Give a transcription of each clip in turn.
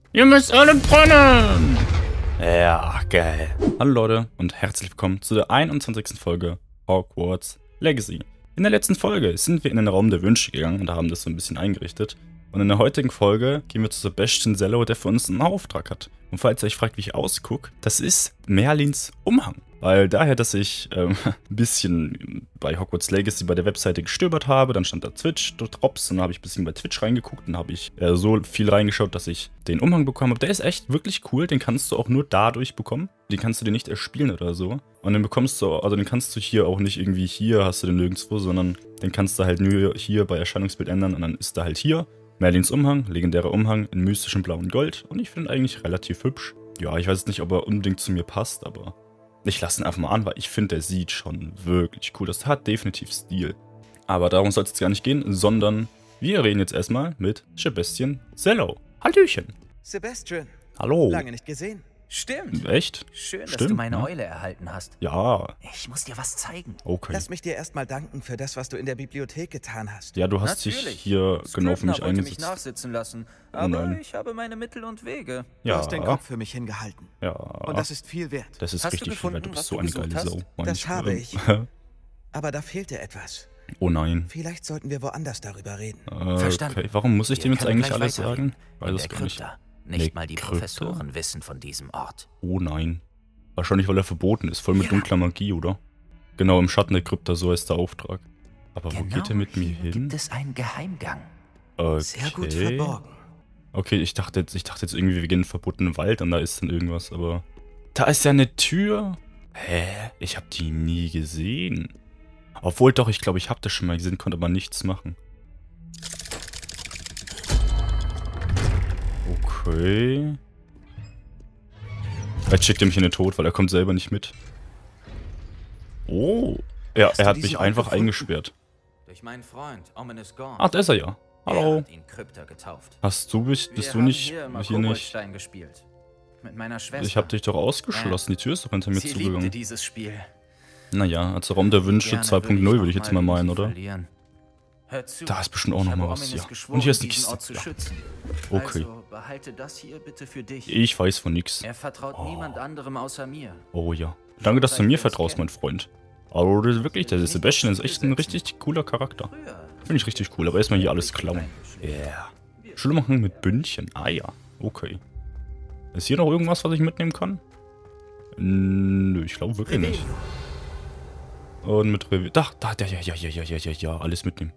Ihr müsst alle brennen! Ja, geil. Hallo Leute und herzlich willkommen zu der 21. Folge Hogwarts Legacy. In der letzten Folge sind wir in den Raum der Wünsche gegangen und haben das so ein bisschen eingerichtet. Und in der heutigen Folge gehen wir zu Sebastian Sallow, der für uns einen Auftrag hat. Und falls ihr euch fragt, wie ich ausgucke, das ist Merlins Umhang. Weil daher, dass ich ein bisschen bei Hogwarts Legacy bei der Webseite gestöbert habe, dann stand da Twitch, Drops, und dann habe ich ein bisschen bei Twitch reingeguckt und habe ich so viel reingeschaut, dass ich den Umhang bekommen habe. Der ist echt wirklich cool, den kannst du auch nur dadurch bekommen. Den kannst du dir nicht erspielen oder so. Und den bekommst du, also den kannst du hier auch nicht irgendwie hier, hast du den nirgendwo, sondern den kannst du halt nur hier bei Erscheinungsbild ändern und dann ist er halt hier. Merlins Umhang, legendärer Umhang in mystischem Blau und Gold und ich finde ihn eigentlich relativ hübsch. Ja, ich weiß nicht, ob er unbedingt zu mir passt, aber ich lasse ihn einfach mal an, weil ich finde, der sieht schon wirklich cool. Das hat definitiv Stil. Aber darum soll es jetzt gar nicht gehen, sondern wir reden jetzt erstmal mit Sebastian Sallow. Hallöchen. Sebastian. Hallo. Lange nicht gesehen. Stimmt. Echt? Schön, dass Stimmt, du meine ne? Eule erhalten hast. Ja. Ich muss dir was zeigen. Okay. Lass mich dir erstmal danken für das, was du in der Bibliothek getan hast. Ja, du hast dich hier genau für mich Scrivener wollte mich eingesetzt. nachsitzen lassen, Oh aber nein. ich habe meine Mittel und Wege. Du Ja. hast den Kopf für mich hingehalten. Ja. Und das ist viel wert. Das ist Hast du richtig viel wert. gefunden, Du bist was so du eine gesucht geile hast? Sau. meine Das habe ich. Fresse. Aber da fehlte etwas. Oh nein. Vielleicht sollten wir woanders darüber reden. Verstanden. Okay, warum muss ich Wir dem jetzt können eigentlich gleich alles weiterreden. sagen? Weiß In es der gar nicht. Krypta. Nicht Nee, mal die Krypta? Professoren wissen von diesem Ort. Oh nein. Wahrscheinlich, weil er verboten ist. Voll mit Ja. dunkler Magie, oder? Genau, im Schatten der Krypta, so ist der Auftrag. Aber wo Genau geht er mit mir hier hin? gibt es einen Geheimgang. Okay. Sehr gut verborgen. Okay, ich dachte jetzt irgendwie, wir gehen in den verbotenen Wald und da ist dann irgendwas, aber... Da ist ja eine Tür. Hä? Ich habe die nie gesehen. Obwohl doch, ich glaube, ich habe das schon mal gesehen, konnte aber nichts machen. Okay. Vielleicht schickt er mich in den Tod, weil er kommt selber nicht mit. Oh. Ja, Hast er du hat diesen mich Ort einfach gefunden? eingesperrt. Durch meinen Freund, Ominous Gaunt. Ah, da ist er ja. Er Hallo. hat ihn Krypta getauft. Bist du Wir du nicht haben hier nicht? Koboldstein gespielt. Mit meiner Schwester. Ich habe dich doch ausgeschlossen. Die Tür ist doch hinter mir Sie liebte zugegangen. dieses Spiel. Naja, also Raum der Wünsche Gerne 2.0 würde ich jetzt mal meinen, oder? verlieren. Hör zu. Da ist bestimmt auch Ich noch mal habe was, Ominous ja. geschworen, Und hier ist die diesen Kiste. Ort zu Ja. schützen. Okay. Also behalte das hier bitte für dich. Ich weiß von nix. Er vertraut niemand anderem außer mir. Oh ja. Danke, dass du mir vertraust, mein Freund. Aber das ist wirklich, der Sebastian ist echt ein richtig cooler Charakter. Früher. Finde ich richtig cool, aber erstmal hier alles klauen. Yeah. Schule machen mit Bündchen. Ah ja. Okay. Ist hier noch irgendwas, was ich mitnehmen kann? Nö, ich glaube wirklich nicht. Und mit Revier. Da, ja, alles mitnehmen.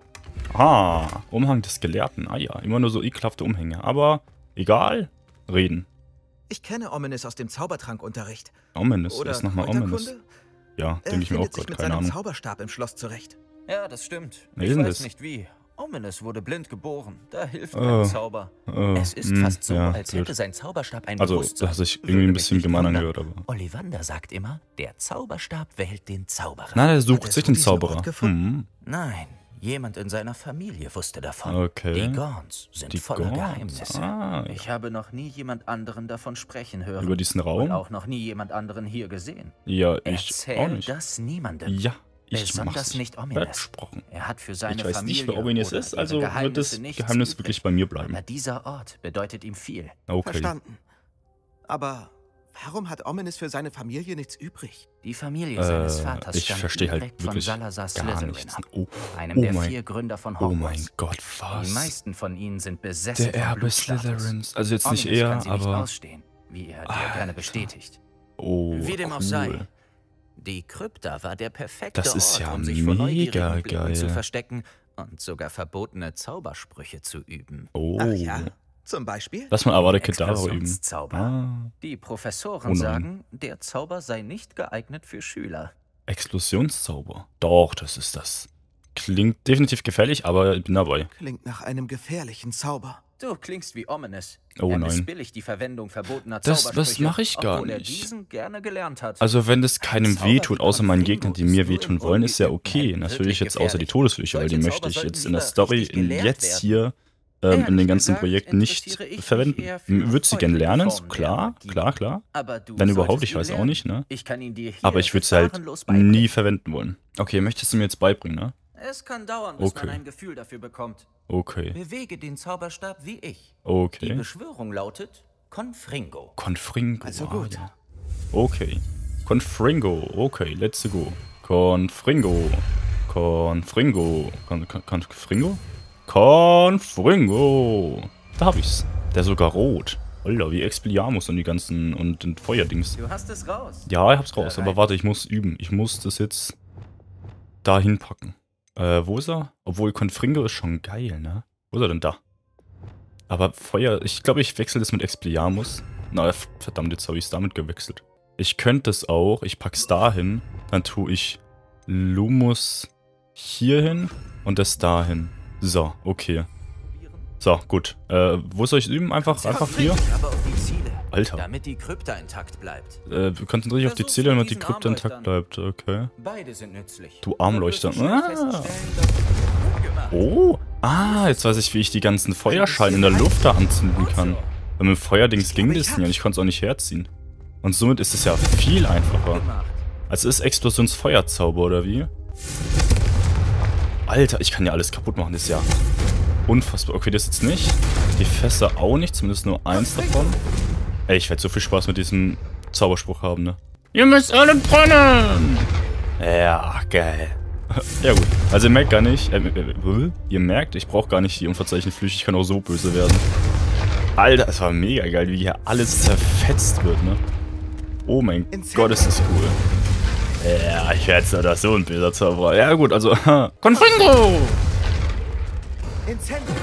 Ah, Umhang des Gelehrten. Ah ja, immer nur so ekelhafte Umhänge. Aber egal, reden. Ich kenne Ominous aus dem Zaubertrankunterricht. Ominous, Oder ist nochmal Ominous. Kräuterkunde? Ja, Er denke ich mir auch findet sich gerade, mit keine seinem Ahnung. Zauberstab im Schloss zurecht. Ja, das stimmt. Wer Ich ist denn weiß das? nicht wie. Ominous wurde blind geboren. Da hilft kein Zauber. Es ist mh, fast so, ja, als blöd. hätte sein Zauberstab ein Also, Bewusstsein. das hat sich Würde irgendwie ein mich bisschen nicht gemein wundern. angehört, aber... Ollivander sagt immer, der Zauberstab wählt den Zauberer. Nein, er Hat sucht er sich so den diesen Zauberer. Ort gefunden? Nein, jemand in seiner Familie wusste davon. Okay. Die Gaunts sind Die voller Gaunts, Geheimnisse. ah, ja. Ich habe noch nie jemand anderen davon sprechen hören. Über diesen Und Raum? auch noch nie jemand anderen hier gesehen. Ja, ich Erzähl auch nicht. das niemandem. Ja, ich Besonders mach's nicht Ominous. versprochen. Er hat für seine Ich weiß Familie nicht, wer Ominous oder ist, ihre also wird Geheimnisse das nichts Geheimnis übrig. wirklich bei mir bleiben. Aber dieser Ort bedeutet ihm viel. Okay. Verstanden. Aber warum hat Ominous für seine Familie nichts übrig? Die Familie seines Vaters ich stammt verstehe halt direkt von wirklich Salazar gar Slytherin nichts. ab, Oh, einem oh der mein- 4 Gründer von oh Hogwarts. mein Gott, was? Die meisten von ihnen sind besessen Der von Erbe Blutstatus. Slytherins. Also jetzt nicht Ominous er, kann sie nicht aber... ausstehen, wie er dir gerne bestätigt. Oh, Wie dem auch cool. sei. Die Krypta war der perfekte Das ist Ort, ja um sich vor neugierigen mega Blicken zu geil. verstecken und sogar verbotene Zaubersprüche zu üben. Oh. Ach ja, zum Beispiel? Lass mal Avada Kedavra üben. Explosionszauber. Ah, Die Professoren Oh nein. sagen, der Zauber sei nicht geeignet für Schüler. Explosionszauber. Doch, das ist das. Klingt definitiv gefährlich, aber ich bin dabei. Klingt nach einem gefährlichen Zauber. Du klingst wie Ominous. Oh er nein. missbilligt die Verwendung verbotener Das Zaubersprüche, mache ich gar obwohl er nicht. diesen gerne gelernt hat. Also wenn das keinem Zauber wehtut, wie außer meinen Confringo Gegnern, die ist mir nur wehtun im wollen, ist ja ungeübten okay. Händen Natürlich wirklich jetzt außer die gefährlich. Todesflüche, weil die Solche möchte Zauber ich jetzt sollten in der lieber Story, richtig in gelehrt jetzt werden. hier, in den Ehrlich ganzen gesagt, Projekten nicht interessiere ich mich verwenden. eher für Würdest du gerne heutige lernen? Formen der Klar, Magie. klar. Aber du Wenn überhaupt, solltest ich ihn weiß auch lernen. nicht, ne? Ich kann ihn dir hier Aber ich würde es halt gefahrenlos beibringen. nie verwenden wollen. Okay, möchtest du mir jetzt beibringen, ne? Es kann dauern, bis Okay. man ein Gefühl dafür bekommt. Okay. Bewege den Zauberstab wie ich. Die Okay. Beschwörung lautet Confringo. Confringo. Also gut. Ja. Okay. Confringo. Okay, let's go. Confringo. Confringo. Confringo? Confringo. Da hab ich's. Der ist sogar rot. Alter, wie Expelliarmus und die ganzen und den Feuerdings. Du hast es raus. Ja, ich hab's raus, Bereit. aber warte, ich muss üben. Ich muss das jetzt dahin packen. Wo ist er? Obwohl Confringo ist schon geil, ne? Wo ist er denn da? Aber Feuer, ich glaube, ich wechsle das mit Expelliarmus. Na, verdammt, jetzt habe ich es damit gewechselt. Ich könnte es auch, ich pack's dahin, dann tue ich Lumus hier hin und das dahin. So, okay. So, gut. Wo soll ich üben? Einfach hier? Aber auf die Ziele, Alter. damit die Krypta intakt bleibt. Konzentriere dich auf die Versuch's Ziele, mit damit die diesen Krypta intakt Armleuchtern. bleibt. Okay. Beide sind nützlich. Du Armleuchter. Dann wirst du schnell Ah. feststellen, dass gut gemacht. Oh. Ah, jetzt weiß ich, wie ich die ganzen Feuerschalen in der Luft da anzünden kann. Weil mit dem Feuerdings ging das nicht und ich konnte es auch nicht herziehen. Und somit ist es ja viel einfacher. Gemacht. Also ist Explosionsfeuerzauber, oder wie? Alter, ich kann ja alles kaputt machen, das ist ja unfassbar. Okay, das jetzt nicht. Die Fässer auch nicht, zumindest nur eins davon. Ey, ich werde so viel Spaß mit diesem Zauberspruch haben, ne? Ihr müsst alle brennen! Ja, geil. Ja gut, also ihr merkt gar nicht, ihr merkt, ich brauche gar nicht die unverzeichneten Flüche, ich kann auch so böse werden. Alter, es war mega geil, wie hier alles zerfetzt wird, ne? Oh mein Gott, ist das cool. Ja, ich werde jetzt oder so ein böser Zauberer. Ja gut, also, Confringo! Incendio.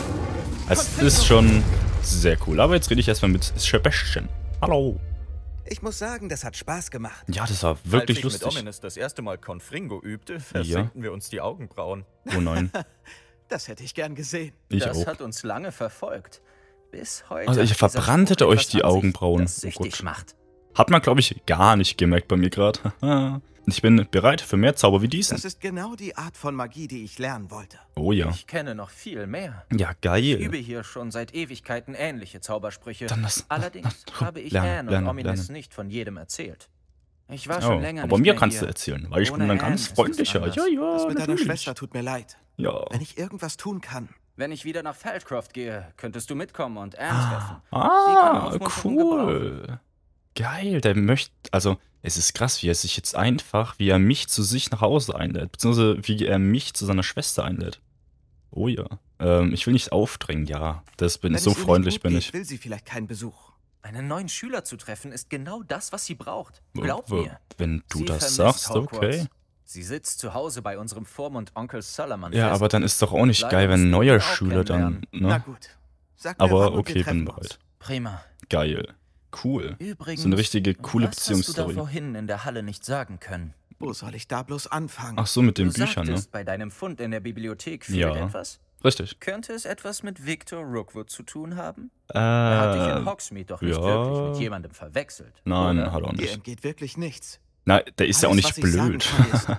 Es ist schon sehr cool, aber jetzt rede ich erstmal mit Sebastian. Hallo. Ich muss sagen, das hat Spaß gemacht. Ja, das war wirklich Als ich lustig. mit Ominous das erste Mal Confringo übte, versenkten wir uns die Augenbrauen. Oh nein, Das hätte ich gern gesehen. ich Das auch. hat uns lange verfolgt. Bis heute. Also ich hat dieser verbrannte Spruch euch etwas die an sich, Augenbrauen. das Oh süchtig Gott. macht. Hat man, glaube ich, gar nicht gemerkt bei mir gerade. Ich bin bereit für mehr Zauber wie diesen. Das ist genau die Art von Magie, die ich lernen wollte. Oh ja. Ich kenne noch viel mehr. Ja, Ich geil. übe hier schon seit Ewigkeiten ähnliche Zaubersprüche. Dann lass- Allerdings komm, habe ich lerne, Anne lerne, und Ominous lerne. nicht von jedem erzählt. Ich war Oh, schon länger aber nicht mir mehr kannst du hier. erzählen, weil ich bin Ohne dann Anne ganz ist es freundlicher. anders. Ja, ja, Das mit deiner natürlich. Schwester tut mir leid. Ja. Wenn ich irgendwas tun kann. Wenn ich wieder nach Feldcroft gehe, könntest du mitkommen und Anne treffen. Ah, Aufmunterung cool. Geil, der möchte, also es ist krass, wie er sich jetzt einfach, wie er mich zu sich nach Hause einlädt, beziehungsweise wie er mich zu seiner Schwester einlädt. Oh ja. Ich will nicht aufdrängen, ja. Wenn So es ihr freundlich nicht gut bin geht, ich. will sie vielleicht keinen Besuch. Einen neuen Schüler zu treffen, ist genau das, was sie braucht. Glaub mir. Wenn du Sie das vermisst sagst, Hogwarts. okay. Sie sitzt zu Hause bei unserem Vormund Onkel Solomon Ja, fest. aber dann ist doch auch nicht Leider geil, wenn ein musst du neuer ihn auch Schüler dann, Na ne? gut. Sag mir Aber wann und wir okay, bin treffen uns. bereit. Prima. Geil. Cool. Übrigens, So eine richtige coole was hast du Beziehungsstory. da vorhin in der Halle nicht sagen können? Wo soll ich da bloß anfangen? Ach so, mit den Du Büchern, ne? sagtest, bei deinem Fund in der Bibliothek fehlt Ja. etwas? Richtig. Könnte es etwas mit Victor Rookwood zu tun haben? Er hat dich in Äh, Hogsmeade doch nicht ja. wirklich mit jemandem verwechselt. nein, oder? hat er auch Dir nicht. entgeht wirklich nichts. Na, der ist ja auch Alles, nicht was ich sagen blöd. kann, ist,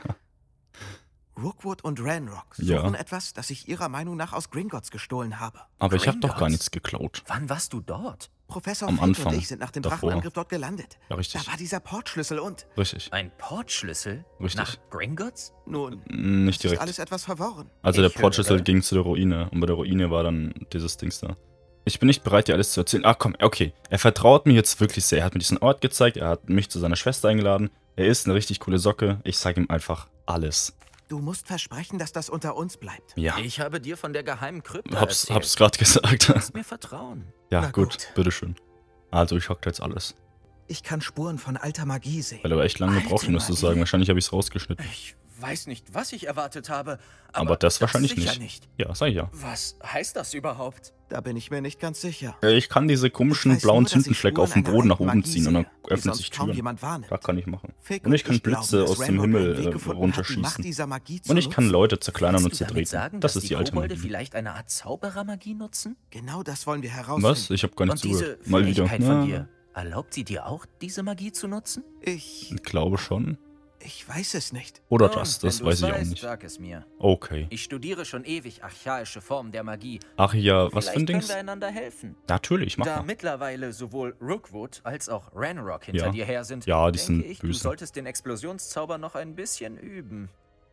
Rookwood und Ranrock Ja. suchen etwas, das ich ihrer Meinung nach aus Gringotts gestohlen habe. Aber ich habe doch gar Gringotts? nichts geklaut. Wann warst du dort? Professor Am Fig Anfang, und ich sind nach dem davor. Drachenangriff dort gelandet. Ja, richtig. Da war dieser Portschlüssel und... Richtig. Ein Portschlüssel? Richtig. Nach Gringotts? Nun, Nicht ist direkt. alles etwas verworren. Also der Ich Portschlüssel höre. ging zu der Ruine. Und bei der Ruine war dann dieses Dings da. Ich bin nicht bereit, dir alles zu erzählen. Ah, komm, okay. Er vertraut mir jetzt wirklich sehr. Er hat mir diesen Ort gezeigt. Er hat mich zu seiner Schwester eingeladen. Er ist eine richtig coole Socke. Ich sage ihm einfach alles. Du musst versprechen, dass das unter uns bleibt. Ja, Ich habe dir von der geheimen Krypta hab's erzählt. gerade gesagt. Du musst mir vertrauen. Ja, Na gut, gut. bitteschön. Also ich hock jetzt alles. Ich kann Spuren von alter Magie sehen. Weil er aber echt lange Alte gebraucht, musst du Magie. sagen. Wahrscheinlich habe ich es rausgeschnitten. Ich weiß nicht, was ich erwartet habe, Aber das wahrscheinlich sicher nicht. Ja, sag ich ja. Was heißt das überhaupt? Da bin ich mir nicht ganz sicher. Ich kann diese komischen Ich weiß blauen nur, dass ich Tintenflecke Spuren auf dem einer Boden nach alten oben Magie ziehen und dann sehe, die öffnen sonst sich kaum Türen. jemand wahrnimmt. Das kann ich machen. Fig Und ich kann glauben, Blitze dass aus dem Ranrock Himmel einen Weg gefunden hat, die Macht runterschießen. dieser Magie zu Und ich kann nutzen. Leute zerkleinern und Willst du damit zertreten. sagen, Das dass ist die die alte Kobolde Magie. vielleicht eine Art Zauberermagie nutzen? Genau das wollen wir herausfinden. Was? Ich habe gar nicht Und diese zugehört. Mal wieder. Fähigkeit von Ja, dir, erlaubt sie dir auch, diese Magie zu nutzen? Ich glaube schon. weiß es nicht. Oder Nun, das wenn du's weiß ich auch weißt, nicht. Sag es mir. Okay. Ich studiere schon ewig archaische Formen der Magie. Ach ja, was für Vielleicht ein können Dings? wir einander helfen. Natürlich, mach Da mal. mittlerweile sowohl Rookwood als auch Ranrock hinter Ja. dir her sind, Ja, die denke sind ich, du böse. solltest den Explosionszauber noch ein bisschen üben.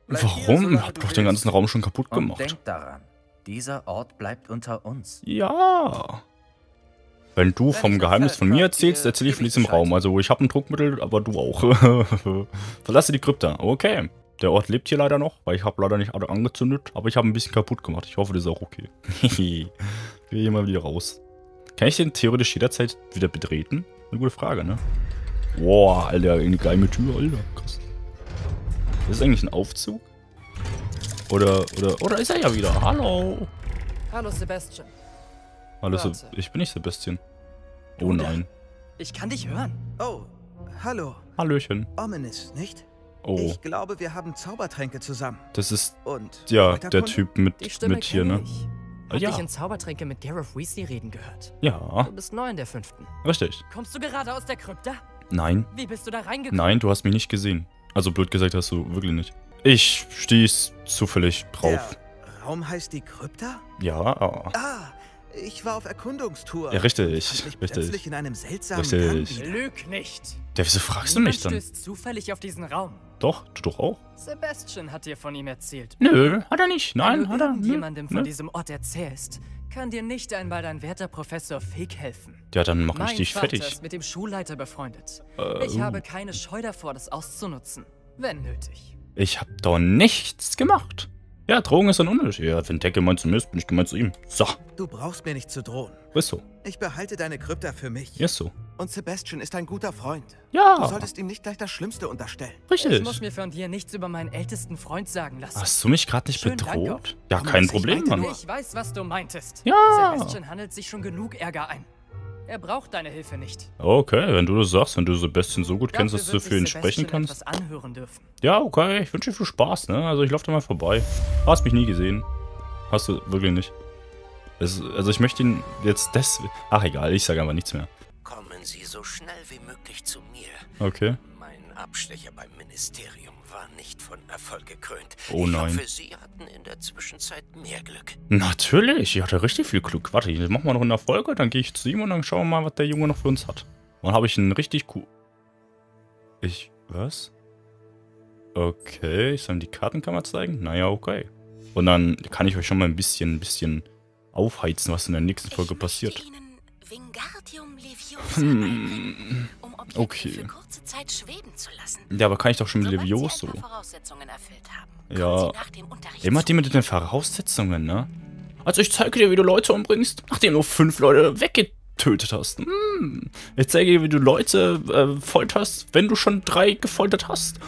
Warum? Ich hab doch den ganzen Raum schon kaputt Und gemacht. denk daran, dieser Ort bleibt unter uns. Ja. Wenn du vom Geheimnis von mir erzählst, erzähle ich von diesem Raum. Also ich habe ein Druckmittel, aber du auch. Verlasse die Krypta. Okay. Der Ort lebt hier leider noch, weil ich habe leider nicht alle angezündet. Aber ich habe ein bisschen kaputt gemacht. Ich hoffe, das ist auch okay. Ich gehe hier mal wieder raus. Kann ich den theoretisch jederzeit wieder betreten? Eine gute Frage, ne? Boah, Alter, eine geile Tür, Alter. Krass. Ist das eigentlich ein Aufzug? Oder ist er ja wieder? Hallo. Hallo Sebastian. Hallo, Warte. ich bin nicht Sebastian. Oh nein. Ich kann dich hören. Oh, hallo. Hallöchen. Ominous, nicht? Oh, Ich glaube, wir haben Zaubertränke zusammen. das ist Und ja weiter der Kunde? Typ Die mit Stimme hier, kenne ne? ich. Ah, Hab ja. dich in Zaubertränke mit Gareth Weasley reden gehört. Ja, Du bist neu in der 5. richtig. Kommst du gerade aus der Krypta? Nein, Wie bist du da reingekommen? nein, du hast mich nicht gesehen. Also blöd gesagt hast du wirklich nicht. Ich stieß zufällig drauf. Der Raum heißt die Krypta? Ja, Ah, ich war auf Erkundungstour. ja, richtig, Fand mich richtig. plötzlich in einem seltsamen Richtig. Gang wieder. Lüg nicht. Ja, wieso fragst du mich Niemand dann? stößt zufällig auf diesen Raum. Doch, du doch auch. Sebastian hat dir von ihm erzählt. Nö, hat er nicht. Wenn Nein, du hat er. Nö, irgendjemandem von nö. diesem Ort erzählst, kann dir nicht einmal dein werter Professor Fig helfen. Ja, dann mach ich Mein dich Vater fertig. ist mit dem Schulleiter befreundet. Ich habe keine Scheu davor, das auszunutzen, wenn nötig. Ich hab doch nichts gemacht. Ja, Drogen ist ein Unterschied. Ja, wenn der gemeint zu mir ist, bin ich gemeint zu ihm. So, Du brauchst mir nicht zu drohen. ist so. Ich behalte deine Krypta für mich. Ist so. Und Sebastian ist ein guter Freund. Du Ja, solltest ihm nicht gleich das Schlimmste unterstellen. Ich muss richtig. mir von dir nichts über meinen ältesten Freund sagen lassen. Hast du mich gerade nicht Schönen Dank bedroht? auch. Ja, Aber kein ich Problem, meinte Mann. nur- Ich weiß, was du meintest. Ja. Sebastian handelt sich schon genug Ärger ein. Er braucht deine Hilfe nicht. Okay, wenn du das sagst, wenn du Sebastian so gut kennst, Dafür dass du wird für sich ihn sprechen Sebastian kannst. etwas anhören dürfen. Ja, okay, ich wünsche dir viel Spaß, ne? Also ich laufe da mal vorbei. Hast mich nie gesehen. Hast du wirklich nicht. Also ich möchte ihn jetzt deswegen... Ach egal, ich sage einfach nichts mehr. Kommen Sie so schnell wie möglich zu mir. Okay. Mein Abstecher beim Ministerium war nicht von Erfolg gekrönt. Oh nein. Ich hoffe, Sie hatten in der Zwischenzeit mehr Glück. Natürlich, ich hatte richtig viel Glück. Warte, das machen wir noch in der Folge, dann gehe ich zu ihm und dann schauen wir mal, was der Junge noch für uns hat. Und dann habe ich einen richtig cool... Was? Okay, ich soll ihm die Kartenkammer zeigen? Naja, okay. Und dann kann ich euch schon mal ein bisschen aufheizen, was in der nächsten Folge passiert. Ihnen Wingardium Leviosa beibringen, um Objekte Okay. für kurze Zeit schweben zu lassen. Ja, aber kann ich doch schon mit Sobald Levioso. Sie ein paar Voraussetzungen erfüllt haben, Ja. kommen Sie nach dem Unterricht Immer die mit den Voraussetzungen, ne? Also ich zeige dir, wie du Leute umbringst, nachdem du 5 Leute weggetötet hast. Ich zeige dir, wie du Leute folterst, wenn du schon 3 gefoltert hast.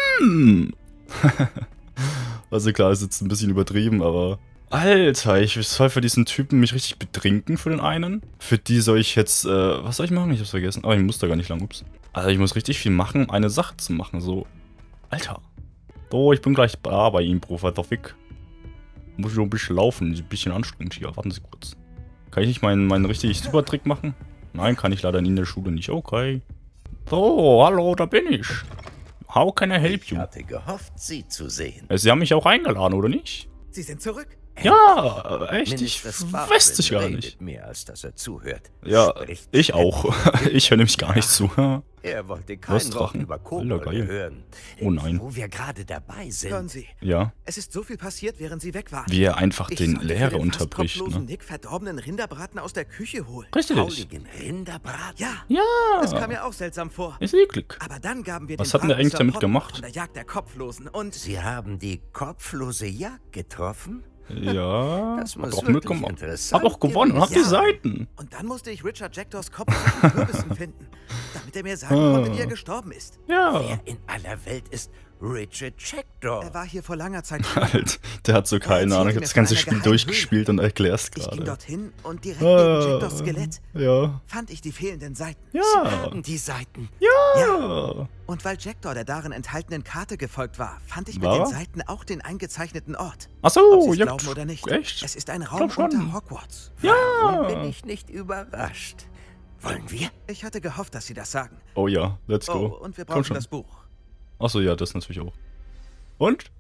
Also klar, ist jetzt ein bisschen übertrieben, aber... Alter, ich soll für diesen Typen mich richtig betrinken, für den einen. Für die soll ich jetzt, was soll ich machen? Ich hab's vergessen. Aber ich muss da gar nicht lang, ups. Also ich muss richtig viel machen, um eine Sache zu machen, so. Alter. Oh, ich bin gleich da bei ihm, Professor Fick. Muss ich noch ein bisschen laufen, ist ein bisschen anstrengend hier. Warten Sie kurz. Kann ich nicht meinen richtig super Trick machen? Nein, kann ich leider in der Schule nicht. Okay. So, hallo, da bin ich. How can I help Ich you? hatte gehofft, Sie zu sehen. Sie haben mich auch eingeladen, oder nicht? Sie sind zurück. Ja, echt? Ich Minister weiß ich Sparwin gar redet nicht. mehr, als dass er zuhört. Ja, Spricht ich auch. Ich höre nämlich gar nicht zu. Er wollte Was, kein Wort Drachen? über Alter, Kobolde geil. hören. Oh nein. Wo wir gerade dabei Hören sind. Sie, Ja, es ist so viel passiert, während Sie weg waren. wie er einfach Ich den sollte für Lehrer den fast unterbricht, kopflosen ne? Nick verdorbenen Rinderbraten aus der Küche holen. Richtig. Fauligen Rinderbraten. Ja, Ja, das kam mir auch seltsam vor. ist eklig. Aber dann gaben wir Was den hat denn der Braten eigentlich Sir damit Potter gemacht? Von der Jagd der Kopflosen und Sie haben die kopflose Jagd getroffen? Ja, Das muss hab auch wirklich mitgemacht. interessant Hab auch gewonnen und hab die Ja. Seiten. Und dann musste ich Richard Jackdaws Kopf zwischen den Kürbissen finden, damit er mir sagen konnte, wie er gestorben ist. Ja. Wer in aller Welt ist Richard Jackdaw? Er war hier vor langer Zeit. Halt, der hat so keine Ahnung. Ich hab das ganze Spiel durchgespielt und erklär's Ich ging gerade. dorthin und direkt neben Jackdaws Skelett Ja. fand ich die fehlenden Seiten. Ja. Haben die Seiten. Ja. Und weil Jackdaw der darin enthaltenen Karte gefolgt war, fand ich mit War den er? Seiten auch den eingezeichneten Ort. Ob Achso, Sie's ja. glauben oder nicht. Echt? Es ist ein Raum Glaub schon. unter Hogwarts. Warum bin ich nicht überrascht? Wollen wir? Ich hatte gehofft, dass Sie das sagen. Oh ja, let's Oh, go. und wir Komm brauchen schon. das Buch. Achso, ja, das natürlich auch. Und?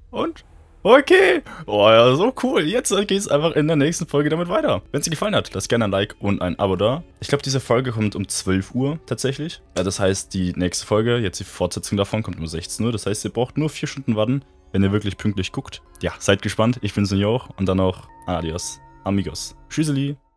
Okay. Oh ja, so cool. Jetzt geht's einfach in der nächsten Folge damit weiter. Wenn es dir gefallen hat, lasst gerne ein Like und ein Abo da. Ich glaube, diese Folge kommt um 12 Uhr tatsächlich. Ja, das heißt, die nächste Folge, jetzt die Fortsetzung davon, kommt um 16 Uhr. Das heißt, ihr braucht nur 4 Stunden warten. wenn ihr wirklich pünktlich guckt. Ja, seid gespannt. Ich bin's auch. Und dann auch adios, amigos. Tschüsseli.